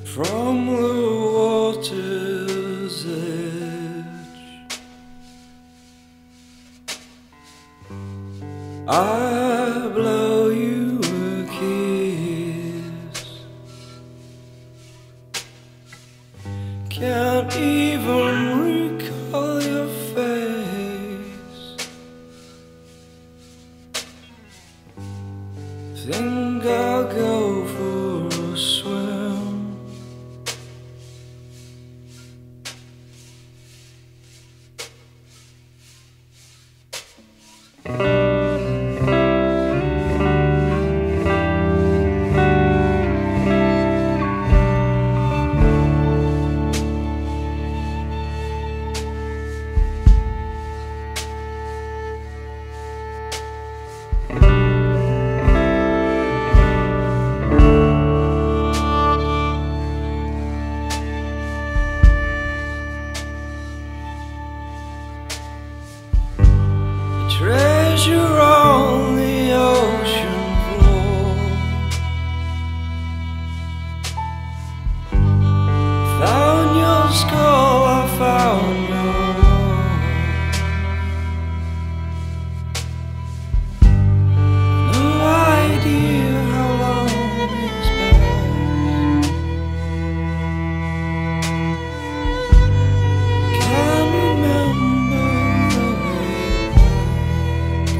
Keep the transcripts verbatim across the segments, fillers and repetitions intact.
from the water's edge. I blow you a kiss, can't even recall your face. Think I'll go for a swim. Treasure on the ocean floor, found your skull, I found your war. No idea how long it's been, can't remember the way back.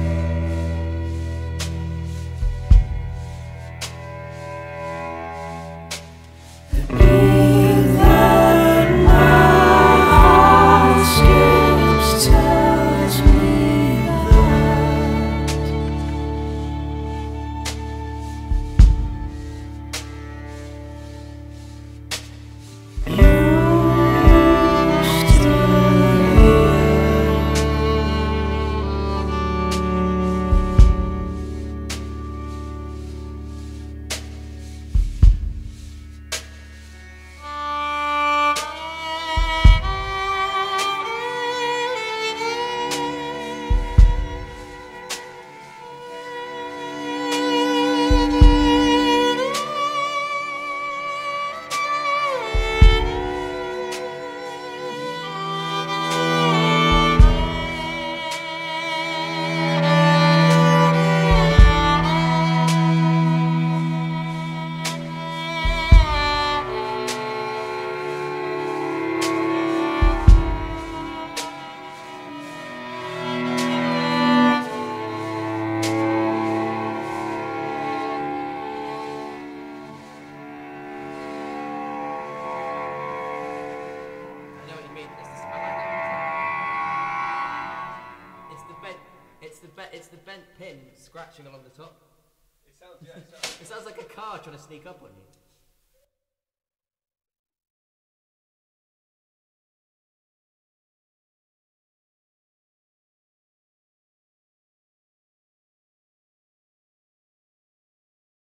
It's the bent, it's the bent pin scratching along the top. It sounds, yeah, it sounds. It sounds like a car trying to sneak up on you.